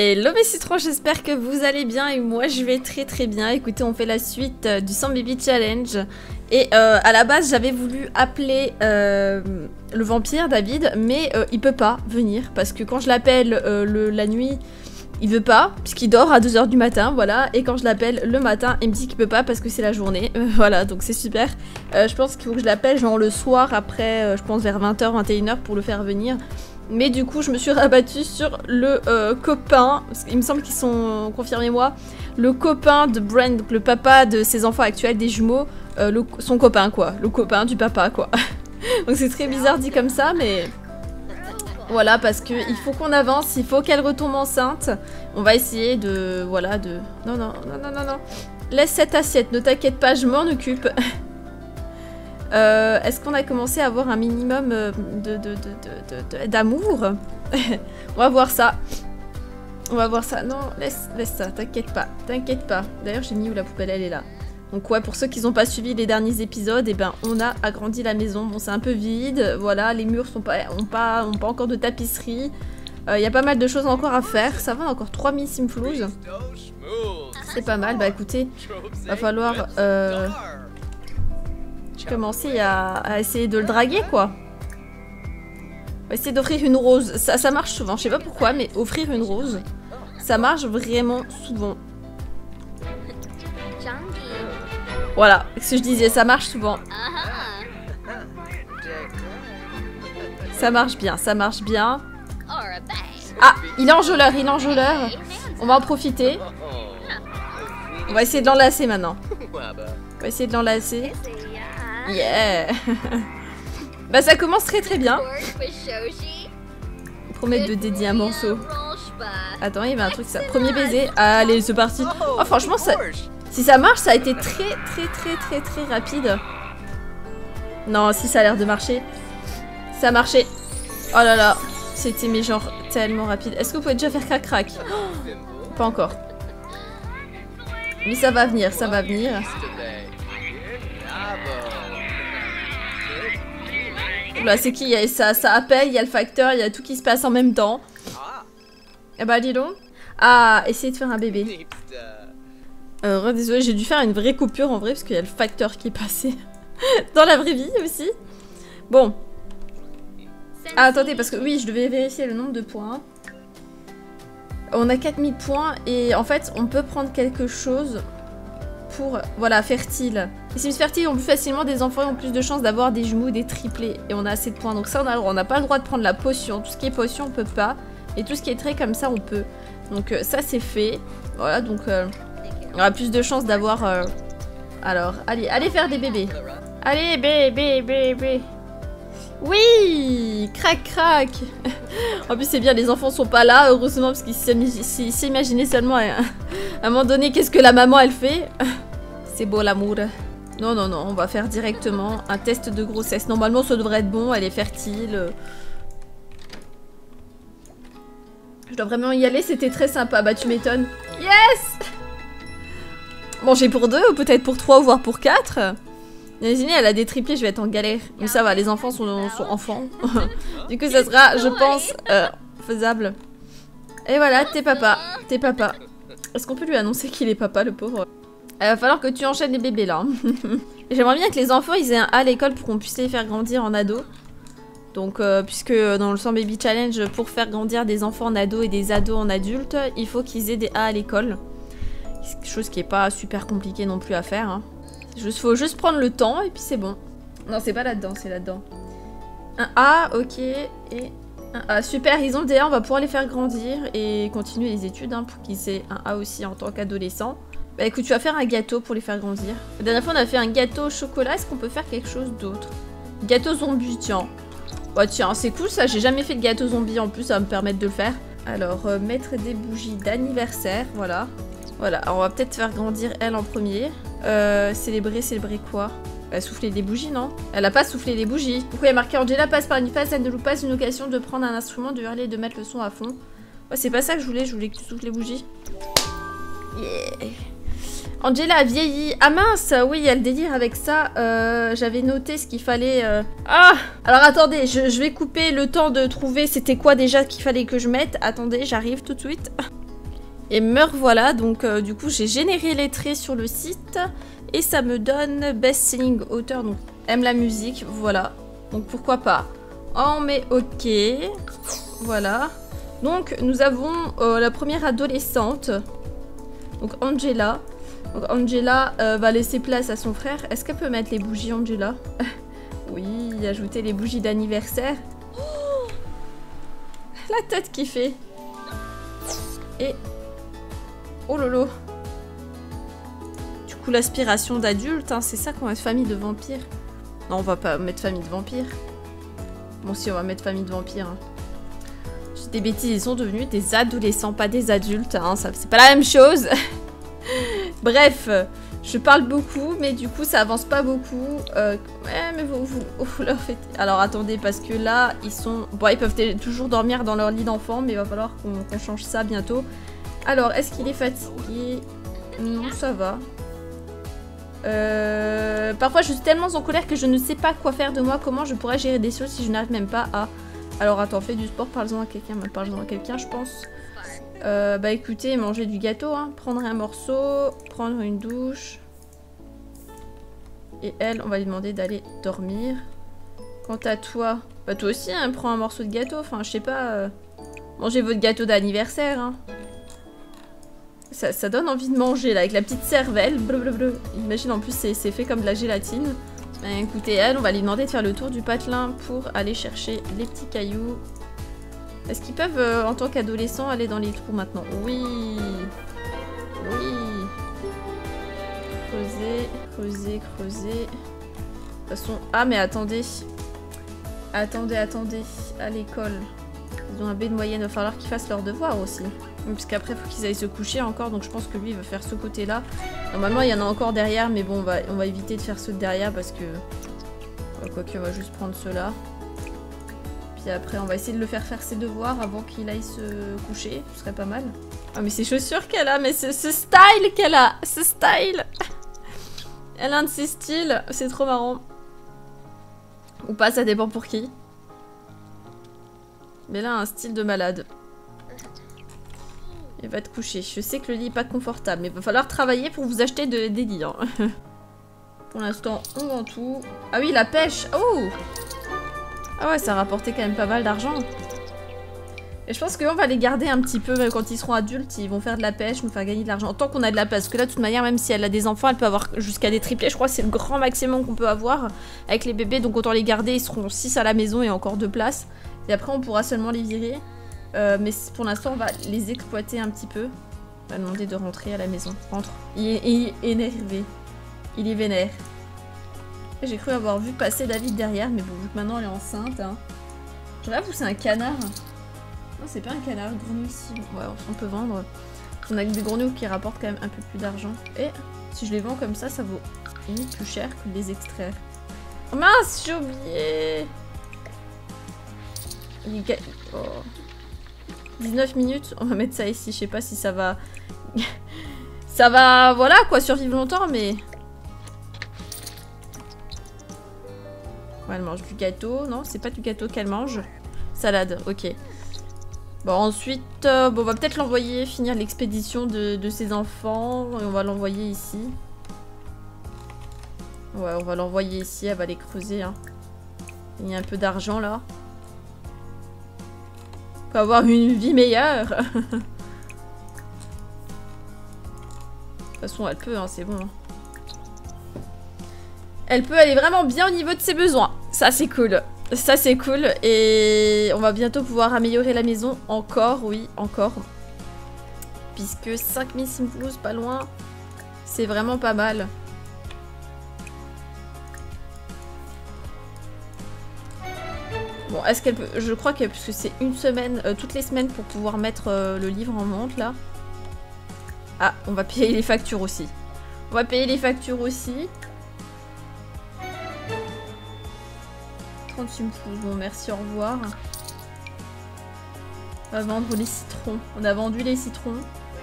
Hello mes citrons, j'espère que vous allez bien et moi je vais très très bien. Écoutez, on fait la suite du 100 Baby Challenge. Et à la base j'avais voulu appeler le vampire David, mais il peut pas venir parce que quand je l'appelle la nuit, il veut pas, puisqu'il dort à 2 h du matin, voilà. Et quand je l'appelle le matin, il me dit qu'il peut pas parce que c'est la journée, voilà, donc c'est super. Je pense qu'il faut que je l'appelle genre le soir après, je pense vers 20 h, 21 h pour le faire venir. Mais du coup, je me suis rabattue sur le copain, parce qu'il me semble qu'ils sont, confirmez-moi, le copain de Brent, donc le papa de ses enfants actuels, des jumeaux, son copain quoi, le copain du papa quoi. Donc c'est très bizarre dit comme ça, mais voilà, parce que il faut qu'on avance, il faut qu'elle retombe enceinte. On va essayer de, voilà, de... Non, non, non, non, non, non. Laisse cette assiette, ne t'inquiète pas, je m'en occupe. Est-ce qu'on a commencé à avoir un minimum d'amour? On va voir ça. On va voir ça. Non, laisse ça, t'inquiète pas. T'inquiète pas. D'ailleurs, j'ai mis où la poubelle, elle est là. Donc ouais, pour ceux qui n'ont pas suivi les derniers épisodes, eh ben, on a agrandi la maison. Bon, c'est un peu vide. Voilà, les murs ont pas encore de tapisserie. Il y a pas mal de choses encore à faire. Ça va, encore 3000 simflouz. C'est pas mal. Bah écoutez, va falloir... commencer à essayer de le draguer quoi. On va essayer d'offrir une rose. Ça marche souvent, je sais pas pourquoi, mais offrir une rose, ça marche vraiment souvent. Voilà, ce que je disais, ça marche souvent. Ça marche bien, ça marche bien. Ah, il est enjôleur, il est enjôleur. On va en profiter. On va essayer de l'enlacer maintenant. On va essayer de l'enlacer. Yeah. Bah ça commence très très bien. Promettre de dédier un morceau. Attends, il y avait un truc ça. Premier baiser. Allez, c'est parti. Oh franchement, ça... si ça marche, ça a été très rapide. Non, si ça a l'air de marcher. Ça a marché. Oh là là. C'était mais genre tellement rapide. Est-ce que vous pouvez déjà faire crac-crac? Oh, pas encore. Mais ça va venir, ça va venir. Là, c'est qui? Ça appelle, il y a le facteur, il y a tout qui se passe en même temps. Ah bah dis donc. Ah, essayez de faire un bébé. Désolé, j'ai dû faire une vraie coupure en vrai parce qu'il y a le facteur qui est passé dans la vraie vie aussi. Bon. Ah, attendez, parce que oui, je devais vérifier le nombre de points. On a 4000 points et en fait, on peut prendre quelque chose pour, voilà, fertile. Les Sims fertiles ont plus facilement des enfants et ont plus de chances d'avoir des jumeaux ou des triplés. Et on a assez de points. Donc ça, on n'a pas le droit de prendre la potion. Tout ce qui est potion, on peut pas. Et tout ce qui est trait comme ça, on peut. Donc ça, c'est fait. Voilà, donc on aura plus de chances d'avoir... Alors, allez faire des bébés. Allez, bébé. Oui, crac, crac. En plus, c'est bien, les enfants sont pas là, heureusement, parce qu'ils s'imaginaient seulement à un moment donné qu'est-ce que la maman, elle fait. C'est beau l'amour. Non, non, non, on va faire directement un test de grossesse. Normalement, ça devrait être bon, elle est fertile. Je dois vraiment y aller, c'était très sympa. Bah, tu m'étonnes. Yes! Manger pour 2, ou peut-être pour 3, voire pour 4. Imaginez, elle a des triplés, je vais être en galère. Mais ça va, les enfants sont enfants. Du coup, ça sera, je pense, faisable. Et voilà, t'es papa. T'es papa. Est-ce qu'on peut lui annoncer qu'il est papa, le pauvre? Il va falloir que tu enchaînes les bébés, là. J'aimerais bien que les enfants, ils aient un A à l'école pour qu'on puisse les faire grandir en ado. Donc, puisque dans le 100 Baby Challenge, pour faire grandir des enfants en ado et des ados en adultes, il faut qu'ils aient des A à l'école. Chose qui est pas super compliquée non plus à faire, hein. Faut juste prendre le temps et puis c'est bon. Non, c'est pas là-dedans, c'est là-dedans. Un A, ok, et un A. Super, ils ont des A, on va pouvoir les faire grandir et continuer les études, hein, pour qu'ils aient un A aussi en tant qu'adolescents. Bah écoute, tu vas faire un gâteau pour les faire grandir. La dernière fois, on a fait un gâteau au chocolat, est-ce qu'on peut faire quelque chose d'autre? Gâteau zombie, tiens. Bah tiens, c'est cool ça, j'ai jamais fait de gâteau zombie en plus, ça va me permettre de le faire. Alors, mettre des bougies d'anniversaire, voilà. Voilà, alors on va peut-être faire grandir elle en premier. Célébrer quoi? Souffler des bougies, non? Elle a pas soufflé des bougies. Pourquoi il y a marqué Angela passe par une phase, elle ne loupe pas une occasion de prendre un instrument, de hurler et de mettre le son à fond. Ouais, c'est pas ça que je voulais que tu souffles les bougies. Yeah. Angela a vieilli. Ah mince, oui, il y a le délire avec ça. J'avais noté ce qu'il fallait... Ah! Alors attendez, je vais couper le temps de trouver c'était quoi déjà qu'il fallait que je mette. Attendez, j'arrive tout de suite. Et me voilà, donc du coup j'ai généré les traits sur le site. Et ça me donne best-selling auteur, donc aime la musique, voilà. Donc pourquoi pas. On met OK. Voilà. Donc nous avons la première adolescente. Donc Angela. Donc Angela va laisser place à son frère. Est-ce qu'elle peut mettre les bougies, Angela? Oui, ajouter les bougies d'anniversaire. Oh, la tête qui fait. Et... oh lolo. Du coup l'aspiration d'adulte, hein, c'est ça qu'on va mettre famille de vampires. Non, on va pas mettre famille de vampires. Bon si, on va mettre famille de vampires. Hein. J'ai des bêtises, ils sont devenus des adolescents, pas des adultes. Hein, c'est pas la même chose. Bref, je parle beaucoup, mais du coup ça avance pas beaucoup. Ouais, mais vous leur faites... Alors attendez, parce que là, ils sont... bon, ils peuvent toujours dormir dans leur lit d'enfant, mais il va falloir qu'on change ça bientôt. Alors, est-ce qu'il est fatigué? Non, ça va. Parfois, je suis tellement en colère que je ne sais pas quoi faire de moi. Comment je pourrais gérer des choses si je n'arrive même pas à... Alors attends, fais du sport, parle-en à quelqu'un. Parle-en à quelqu'un, je pense. Bah écoutez, manger du gâteau, hein. Prendre un morceau, prendre une douche. Et elle, on va lui demander d'aller dormir. Quant à toi, bah toi aussi, hein, prends un morceau de gâteau. Enfin, je sais pas, mangez votre gâteau d'anniversaire, hein. Ça donne envie de manger, là, avec la petite cervelle. Blablabla. Imagine, en plus, c'est fait comme de la gélatine. Bah, écoutez, elle, on va lui demander de faire le tour du patelin pour aller chercher les petits cailloux. Est-ce qu'ils peuvent, en tant qu'adolescents, aller dans les trous maintenant? Oui. Oui. Creuser, creuser, creuser. De toute façon... ah, mais attendez. Attendez. À l'école. Ils ont un B de moyenne. Il va falloir qu'ils fassent leurs devoirs aussi. Parce qu'après, il faut qu'ils aillent se coucher encore. Donc je pense que lui, il va faire ce côté-là. Normalement, il y en a encore derrière. Mais bon, on va éviter de faire ceux de derrière parce que... quoique, on va juste prendre ceux-là. Puis après, on va essayer de le faire ses devoirs avant qu'il aille se coucher. Ce serait pas mal. Ah, mais ces chaussures qu'elle a, mais ce style qu'elle a. Ce style. Elle a un de ses styles. C'est trop marrant. Ou pas, ça dépend pour qui. Mais là, un style de malade. Il va te coucher. Je sais que le lit est pas confortable, mais il va falloir travailler pour vous acheter des lits. Hein. Pour l'instant, on vend tout. Ah oui, la pêche. Oh! Ah ouais, ça a rapporté quand même pas mal d'argent. Et je pense qu'on va les garder un petit peu, même quand ils seront adultes, ils vont faire de la pêche, nous faire gagner de l'argent. Tant qu'on a de la place, parce que là, de toute manière, même si elle a des enfants, elle peut avoir jusqu'à des triplés. Je crois que c'est le grand maximum qu'on peut avoir avec les bébés. Donc autant les garder, ils seront 6 à la maison et encore 2 places. Et après, on pourra seulement les virer. Mais pour l'instant, on va les exploiter un petit peu. On va demander de rentrer à la maison. Rentre. Il est énervé. Il est vénère. J'ai cru avoir vu passer David derrière, mais bon, vu que maintenant elle est enceinte, hein. Je rêve où c'est un canard. Non, c'est pas un canard, grenouille ici. Ouais, on peut vendre. On a des grenouilles qui rapportent quand même un peu plus d'argent. Et si je les vends comme ça vaut limite plus cher que de les extraire. Oh mince, j'ai oublié. Oh. 19 minutes, on va mettre ça ici. Je sais pas si ça va... ça va, voilà quoi, survivre longtemps, mais... ouais, elle mange du gâteau. Non, c'est pas du gâteau qu'elle mange. Salade, ok. Bon, ensuite, bon, on va peut-être l'envoyer finir l'expédition de ses enfants. Et on va l'envoyer ici. Ouais, on va l'envoyer ici. Elle va les creuser. Hein. Il y a un peu d'argent là. On peut avoir une vie meilleure. De toute façon, elle peut, hein, c'est bon. Hein. Elle peut aller vraiment bien au niveau de ses besoins. Ça, c'est cool. Ça, c'est cool. Et on va bientôt pouvoir améliorer la maison. Encore, oui, encore. Puisque 5000 Simflouz, pas loin. C'est vraiment pas mal. Bon, est-ce qu'elle peut... je crois que puisque c'est une semaine, toutes les semaines pour pouvoir mettre le livre en vente, là. Ah, on va payer les factures aussi. On va payer les factures aussi. 30 Simflouz, bon merci, au revoir. On va vendre les citrons. On a vendu les citrons.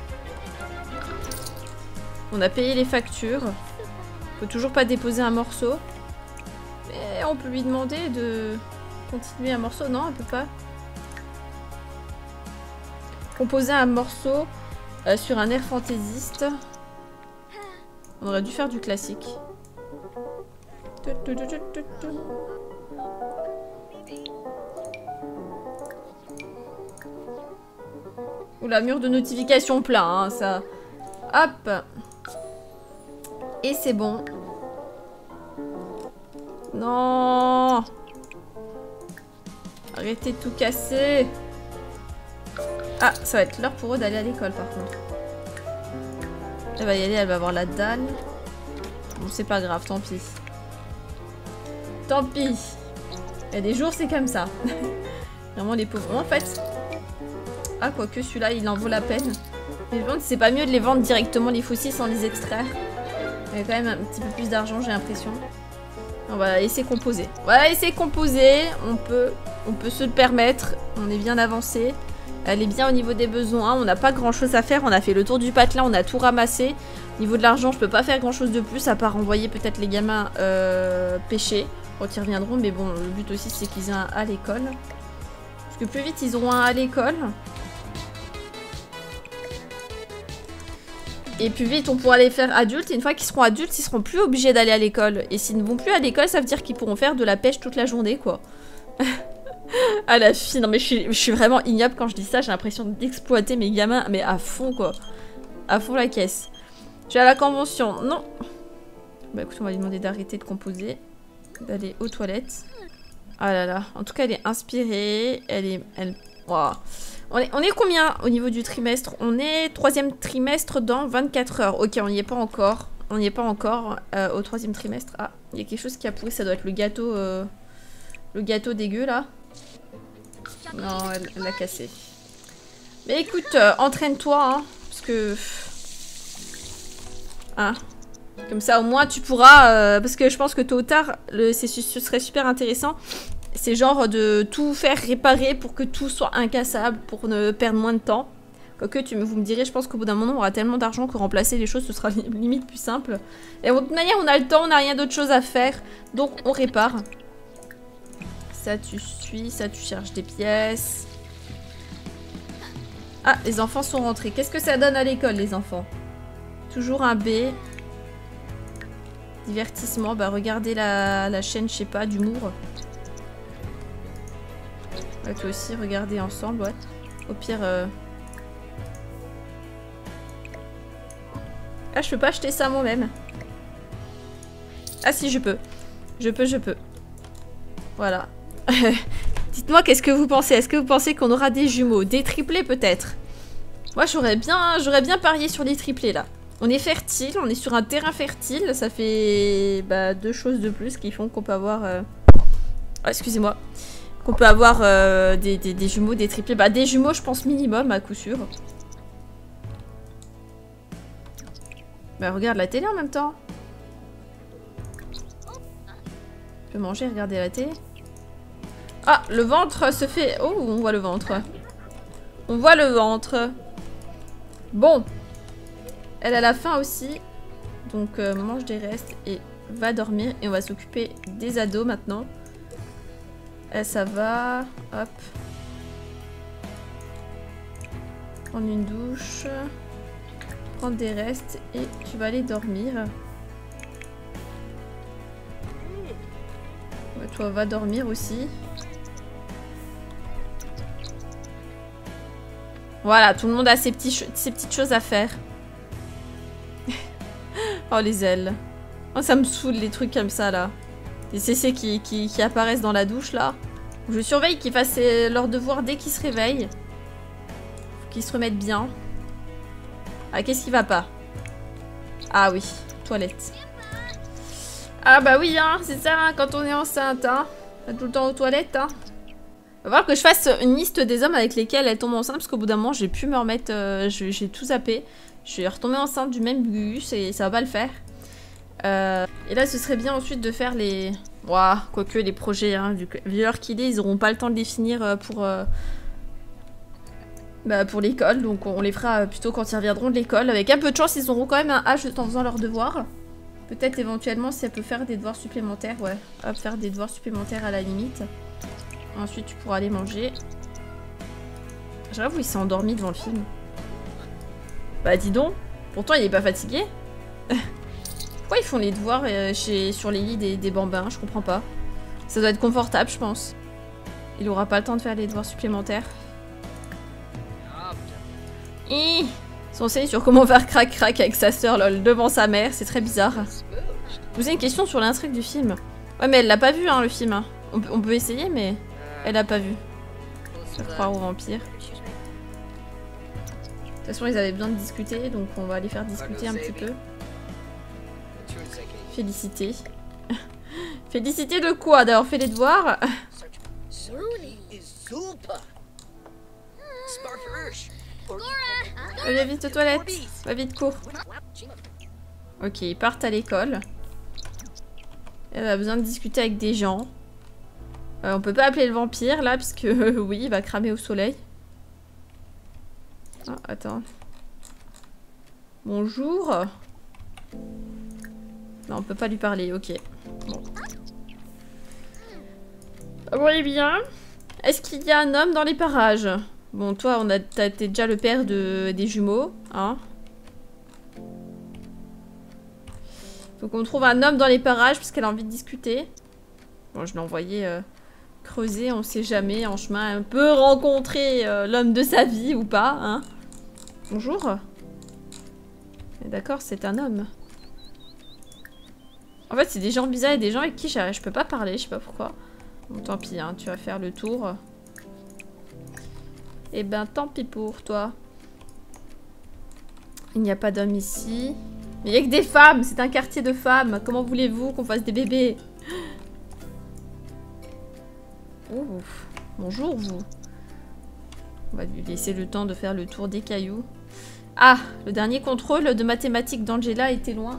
On a payé les factures. On peut toujours pas déposer un morceau. Mais on peut lui demander de continuer un morceau. Non, elle peut pas. Composer un morceau sur un air fantaisiste. On aurait dû faire du classique. Oula, mur de notification plein, hein, ça. Hop. Et c'est bon. Non. Arrêtez de tout casser. Ah, ça va être l'heure pour eux d'aller à l'école par contre. Elle va y aller, elle va avoir la dalle. Bon, c'est pas grave, tant pis. Tant pis. Il y a des jours, c'est comme ça. Vraiment, les pauvres. En fait... Ah, quoique celui-là, il en vaut la peine. Mais je me demande si c'est pas mieux de les vendre directement, les fossiles, sans les extraire. Il y a quand même un petit peu plus d'argent, j'ai l'impression. On va laisser composer. On va laisser composer. On peut se le permettre. On est bien avancé. Elle est bien au niveau des besoins. On n'a pas grand chose à faire. On a fait le tour du patelin. On a tout ramassé. Au niveau de l'argent, je peux pas faire grand chose de plus. À part envoyer peut-être les gamins pêcher. Quand ils reviendront. Mais bon, le but aussi, c'est qu'ils aient un à l'école. Parce que plus vite ils auront un à l'école. Et plus vite on pourra les faire adultes. Et une fois qu'ils seront adultes, ils seront plus obligés d'aller à l'école. Et s'ils ne vont plus à l'école, ça veut dire qu'ils pourront faire de la pêche toute la journée, quoi. Ah la fille, non mais je suis vraiment ignoble quand je dis ça. J'ai l'impression d'exploiter mes gamins, mais à fond, quoi. À fond la caisse. Je vais à la convention. Non. Bah écoute, on va lui demander d'arrêter de composer. D'aller aux toilettes. Ah là là. En tout cas, elle est inspirée. Wow. On est combien au niveau du trimestre? On est 3e trimestre dans 24 heures. Ok, on n'y est pas encore. On n'y est pas encore au 3e trimestre. Ah, il y a quelque chose qui a pourri. Ça doit être le gâteau dégueu là. Non, elle l'a cassé. Mais écoute, entraîne-toi, hein, parce que... Hein, comme ça, au moins, tu pourras... parce que je pense que tôt ou tard, ce serait super intéressant. C'est genre de tout faire réparer pour que tout soit incassable, pour ne perdre moins de temps. Quoique, vous me direz, je pense qu'au bout d'un moment, on aura tellement d'argent que remplacer les choses, ce sera limite plus simple. Et de toute manière, on a le temps, on n'a rien d'autre chose à faire. Donc, on répare. Ça, tu suis, ça, tu cherches des pièces. Ah, les enfants sont rentrés. Qu'est-ce que ça donne à l'école, les enfants? Toujours un B. Divertissement, bah regardez la chaîne, je sais pas, d'humour. Ouais, toi aussi, regardez ensemble, ouais. Au pire... Ah, je peux pas acheter ça moi-même. Ah si, je peux. Je peux. Voilà. Dites-moi, qu'est-ce que vous pensez? Est-ce que vous pensez qu'on aura des jumeaux? Des triplés, peut-être? Moi, j'aurais bien parié sur les triplés, là. On est fertile, on est sur un terrain fertile. Ça fait bah, 2 choses de plus qui font qu'on peut avoir... Oh, excusez-moi. Qu'on peut avoir des jumeaux, des triplés. Bah, des jumeaux, je pense minimum, à coup sûr. Bah, regarde la télé en même temps. Tu peux manger, regarder la télé. Ah, le ventre se fait... Oh, on voit le ventre. On voit le ventre. Bon. Elle a la faim aussi. Donc, mange des restes et va dormir. Et on va s'occuper des ados maintenant. Ça va. Hop. Prendre une douche. Prendre des restes. Et tu vas aller dormir. Ouais, toi, va dormir aussi. Voilà, tout le monde a ses petites choses à faire. Oh, les ailes. Oh, ça me saoule, les trucs comme ça, là. Les CC qui apparaissent dans la douche, là. Je surveille qu'ils fassent leur devoir dès qu'ils se réveillent. Faut qu'ils se remettent bien. Ah, qu'est-ce qui va pas? Ah oui, toilette. Ah bah oui, hein, c'est ça, hein, quand on est enceinte, hein. On est tout le temps aux toilettes, hein. Va falloir que je fasse une liste des hommes avec lesquels elle tombe enceinte, parce qu'au bout d'un moment, j'ai pu me remettre... j'ai tout zappé. Je suis retombée enceinte du même gus et ça va pas le faire. Et là, ce serait bien ensuite de faire les... Ouah, quoique les projets, hein, vu l'heure qu'il est, ils auront pas le temps de les finir pour l'école. Donc on les fera plutôt quand ils reviendront de l'école. Avec un peu de chance, ils auront quand même un H en faisant leurs devoirs. Peut-être éventuellement si elle peut faire des devoirs supplémentaires. Ouais, hop, faire des devoirs supplémentaires à la limite. Ensuite, tu pourras aller manger. J'avoue, il s'est endormi devant le film. Bah dis donc. Pourtant, il est pas fatigué. Pourquoi ils font les devoirs sur les lits des bambins? Je comprends pas. Ça doit être confortable, je pense. Il aura pas le temps de faire les devoirs supplémentaires. Ils sont enseignés sur comment faire crac-crac avec sa sœur, lol, devant sa mère. C'est très bizarre. Je vous ai une question sur l'intrigue du film. Ouais, mais elle l'a pas vu, hein, le film. Hein. On peut essayer, mais elle a pas vu. Faire croire aux vampires. De toute façon, ils avaient besoin de discuter, donc on va les faire discuter un petit peu. Félicité. Félicité de quoi? D'avoir fait les devoirs? Va vite aux toilettes. Va vite, cours. Ok, ils partent à l'école. Elle a besoin de discuter avec des gens. On peut pas appeler le vampire là, puisque oui, il va cramer au soleil. Ah, attends. Bonjour. Non, on peut pas lui parler, ok. Bon. Oui, bien. Est-ce qu'il y a un homme dans les parages? Bon, toi, t'es déjà le père des jumeaux, hein. Faut qu'on trouve un homme dans les parages, parce qu'elle a envie de discuter. Bon, je l'ai envoyé creuser, on sait jamais, en chemin. Elle peut rencontrer l'homme de sa vie ou pas, hein. Bonjour. D'accord, c'est un homme. En fait, c'est des gens bizarres et des gens avec qui je peux pas parler, je sais pas pourquoi. Bon, tant pis, hein, tu vas faire le tour. Eh ben, tant pis pour toi. Il n'y a pas d'homme ici. Mais il n'y a que des femmes, c'est un quartier de femmes. Comment voulez-vous qu'on fasse des bébés? Oh, bonjour, vous. On va lui laisser le temps de faire le tour des cailloux. Ah, le dernier contrôle de mathématiques d'Angela était loin.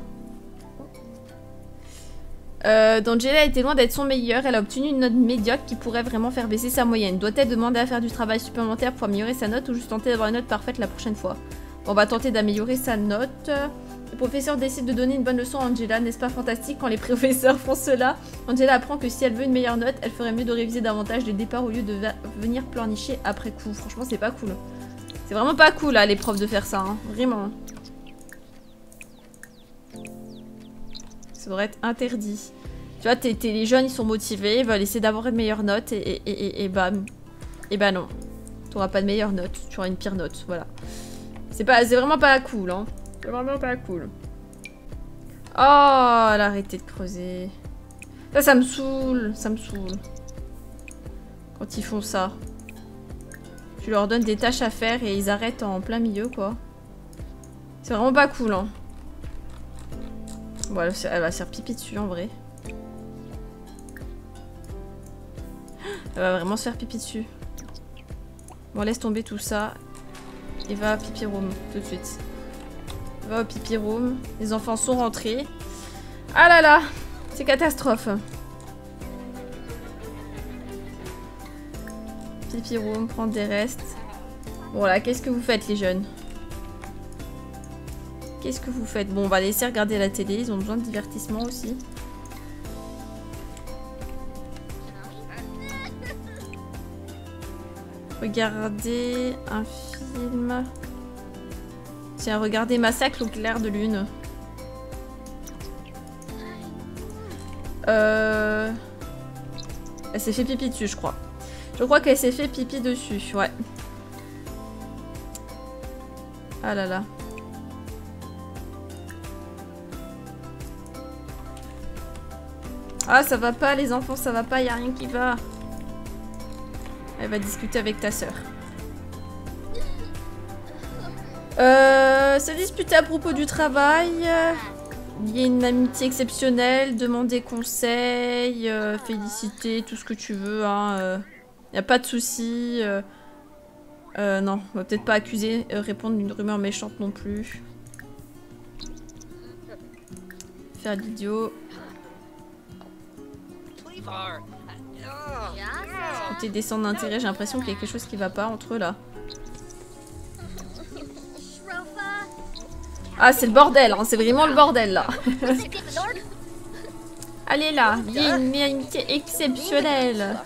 D'Angela était loin d'être son meilleur. Elle a obtenu une note médiocre qui pourrait vraiment faire baisser sa moyenne. Doit-elle demander à faire du travail supplémentaire pour améliorer sa note ou juste tenter d'avoir une note parfaite la prochaine fois? On va tenter d'améliorer sa note. Le professeur décide de donner une bonne leçon à Angela. N'est-ce pas fantastique quand les professeurs font cela? Angela apprend que si elle veut une meilleure note, elle ferait mieux de réviser davantage dès le départ au lieu de venir pleurnicher après coup. Franchement, c'est pas cool. C'est vraiment pas cool, là, les profs, de faire ça. Hein. Vraiment. Ça devrait être interdit. Tu vois, les jeunes, ils sont motivés, ils veulent essayer d'avoir une meilleure note et bam. Et bah non. T'auras pas de meilleure note, tu auras une pire note, voilà. C'est vraiment pas cool, hein. C'est vraiment pas cool. Oh, elle a arrêté de creuser. Ça me saoule, ça me saoule. Quand ils font ça. Tu leur donnes des tâches à faire et ils arrêtent en plein milieu, quoi. C'est vraiment pas cool, hein. Bon, elle va se faire pipi dessus, en vrai. Elle va vraiment se faire pipi dessus. Bon, laisse tomber tout ça. Et va à pipi room, tout de suite. Va au pipi room. Les enfants sont rentrés. Ah là là, c'est catastrophe. Pipi room, prendre des restes. Bon là, qu'est-ce que vous faites les jeunes? Qu'est-ce que vous faites? Bon, on va laisser regarder la télé, ils ont besoin de divertissement aussi. Regardez un film. Tiens, regardez Massacre au clair de lune. Elle s'est fait pipi dessus, je crois. Je crois qu'elle s'est fait pipi dessus, ouais. Ah là là. Ah, ça va pas, les enfants, ça va pas, y a rien qui va. Elle va discuter avec ta sœur. Se disputer à propos du travail. Il y a une amitié exceptionnelle. Demander conseil. Féliciter, tout ce que tu veux. Hein. Y a pas de souci. Non, on va peut-être pas accuser. Répondre d'une rumeur méchante non plus. Faire l'idiot. Côté descendre d'intérêt, j'ai l'impression qu'il y a quelque chose qui va pas entre eux là. Ah, c'est le bordel, hein, c'est vraiment le bordel là. Allez là, il y a une amitié exceptionnelle.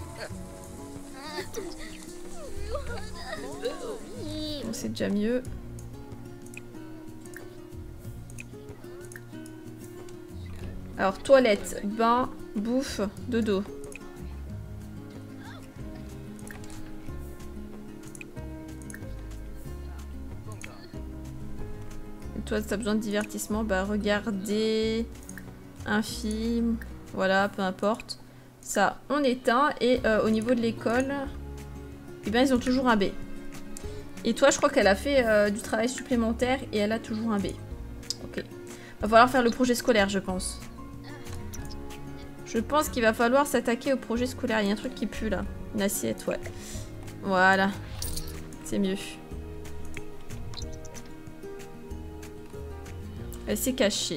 Bon, c'est déjà mieux. Alors, toilette, bain, bouffe, dodo. Et toi, t'as besoin de divertissement, bah regarder un film, voilà, peu importe. Ça, on éteint. Et au niveau de l'école, eh bien, ils ont toujours un B. Et toi, je crois qu'elle a fait du travail supplémentaire et elle a toujours un B. Ok. Va falloir faire le projet scolaire, je pense. Je pense qu'il va falloir s'attaquer au projet scolaire. Il y a un truc qui pue là. Une assiette, ouais. Voilà. C'est mieux. Elle s'est cachée.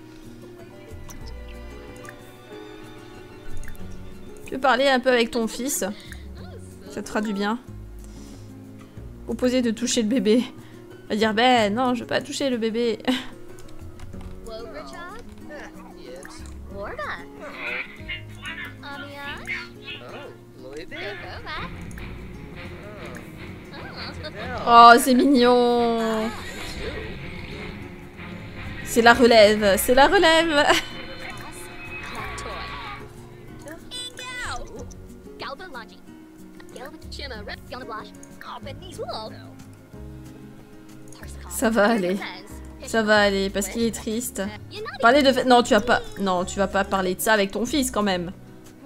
Tu veux parler un peu avec ton fils? Ça te fera du bien. Proposer de toucher le bébé. Elle va dire, ben non, je veux pas toucher le bébé. Oh, c'est mignon. C'est la relève, c'est la relève. Ça va aller. Ça va aller, parce qu'il est triste. Parler de... Non, tu vas pas... Non, tu vas pas parler de ça avec ton fils, quand même.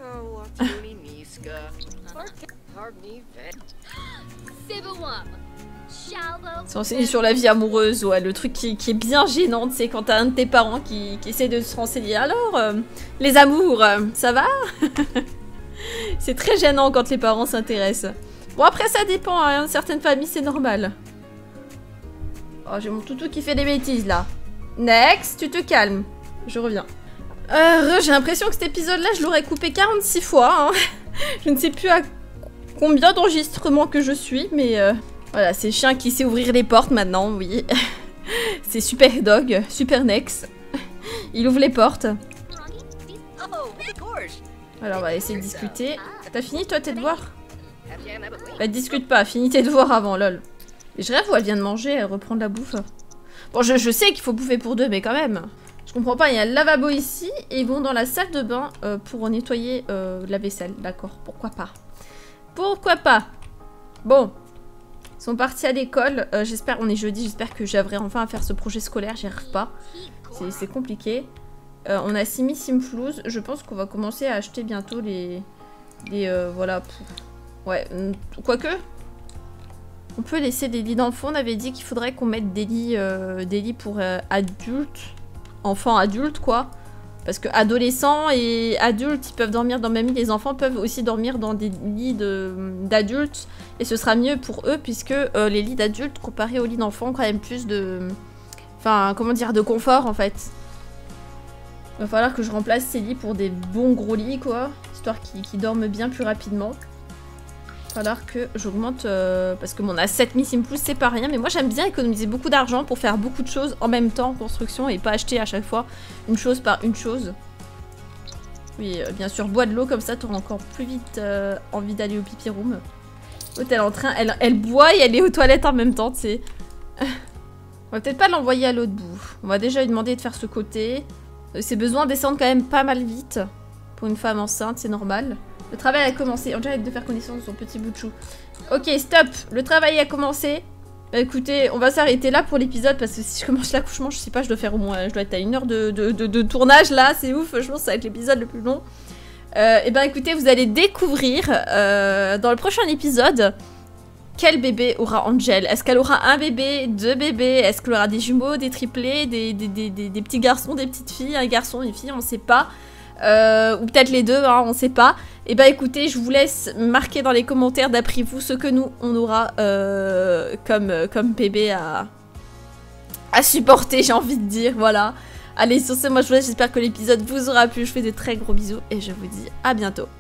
C'est enseigné sur la vie amoureuse, ouais, le truc qui est bien gênant, c'est quand t'as un de tes parents qui essaie de se renseigner. Alors, les amours, ça va? C'est très gênant quand les parents s'intéressent. Bon, après, ça dépend, hein, certaines familles, c'est normal. Oh, j'ai mon toutou qui fait des bêtises, là. Next, tu te calmes. Je reviens. J'ai l'impression que cet épisode-là, je l'aurais coupé 46 fois. Hein. Je ne sais plus à combien d'enregistrements que je suis, mais... Voilà, c'est le chien qui sait ouvrir les portes maintenant, oui. C'est Super Dog, Super Nex. Il ouvre les portes. Alors, on va essayer de discuter. T'as fini, toi, tes devoirs? Bah, discute pas, finis tes devoirs avant, lol. Et je rêve où elle vient de manger, elle reprend de la bouffe. Bon, je sais qu'il faut bouffer pour deux, mais quand même. Je comprends pas, il y a le lavabo ici, et ils vont dans la salle de bain pour nettoyer la vaisselle. D'accord, pourquoi pas. Pourquoi pas. Bon. Ils sont partis à l'école. J'espère, on est jeudi, j'espère que j'arriverai enfin à faire ce projet scolaire. J'y arrive pas. C'est compliqué. On a Simi Simflouz. Je pense qu'on va commencer à acheter bientôt les voilà. Ouais, quoique. On peut laisser des lits d'enfants. On avait dit qu'il faudrait qu'on mette des lits pour adultes. Enfants adultes, quoi. Parce que adolescents et adultes, ils peuvent dormir dans le même lit. Les enfants peuvent aussi dormir dans des lits d'adultes. Et ce sera mieux pour eux, puisque les lits d'adultes, comparés aux lits d'enfants, ont quand même plus de... Enfin, comment dire, de confort, en fait. Il va falloir que je remplace ces lits pour des bons gros lits, quoi. Histoire qu'ils dorment bien plus rapidement. Il va falloir que j'augmente... parce que mon asset Missing Plus, c'est pas rien. Mais moi, j'aime bien économiser beaucoup d'argent pour faire beaucoup de choses en même temps en construction. Et pas acheter à chaque fois une chose par une chose. Oui, bien sûr, bois de l'eau, comme ça, tu auras encore plus vite envie d'aller au pipi room. L'autre, elle est en train... Elle boit et elle est aux toilettes en même temps, tu sais. On va peut-être pas l'envoyer à l'autre bout. On va déjà lui demander de faire ce côté. Ses besoins descendent quand même pas mal vite. Pour une femme enceinte, c'est normal. Le travail a commencé. On dirait de faire connaissance de son petit bout de chou. Ok, stop. Le travail a commencé. Bah écoutez, on va s'arrêter là pour l'épisode parce que si je commence l'accouchement, je sais pas, je dois faire au moins... Je dois être à 1 heure de tournage là, c'est ouf. Je pense que ça va être l'épisode le plus long. Et ben écoutez, vous allez découvrir dans le prochain épisode quel bébé aura Angel. Est-ce qu'elle aura un bébé, 2 bébés? Est-ce qu'elle aura des jumeaux, des triplés, des petits garçons, des petites filles? Un garçon, une fille, on sait pas. Ou peut-être les deux, hein, on sait pas. Et bah écoutez, je vous laisse marquer dans les commentaires d'après vous ce que nous on aura comme bébé à supporter, j'ai envie de dire, voilà. Allez, sur ce, moi je vous laisse, j'espère que l'épisode vous aura plu, je fais des très gros bisous et je vous dis à bientôt.